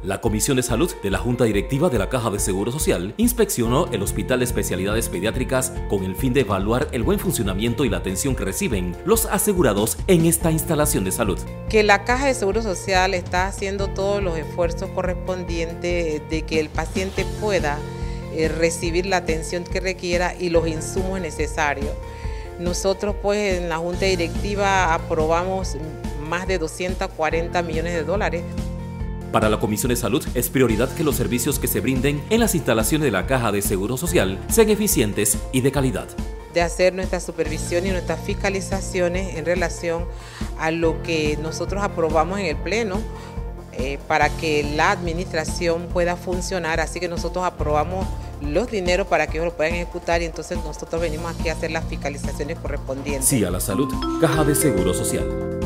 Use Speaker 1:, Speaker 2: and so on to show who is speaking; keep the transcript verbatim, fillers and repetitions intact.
Speaker 1: La Comisión de Salud de la Junta Directiva de la Caja de Seguro Social inspeccionó el Hospital de Especialidades Pediátricas con el fin de evaluar el buen funcionamiento y la atención que reciben los asegurados en esta instalación de salud.
Speaker 2: Que la Caja de Seguro Social está haciendo todos los esfuerzos correspondientes de que el paciente pueda eh, recibir la atención que requiera y los insumos necesarios. Nosotros pues en la Junta Directiva aprobamos más de doscientos cuarenta millones de dólares.
Speaker 1: Para la Comisión de Salud es prioridad que los servicios que se brinden en las instalaciones de la Caja de Seguro Social sean eficientes y de calidad.
Speaker 2: De hacer nuestra supervisión y nuestras fiscalizaciones en relación a lo que nosotros aprobamos en el Pleno eh, para que la administración pueda funcionar. Así que nosotros aprobamos los dineros para que ellos lo puedan ejecutar y entonces nosotros venimos aquí a hacer las fiscalizaciones correspondientes.
Speaker 1: Sí a la salud, Caja de Seguro Social.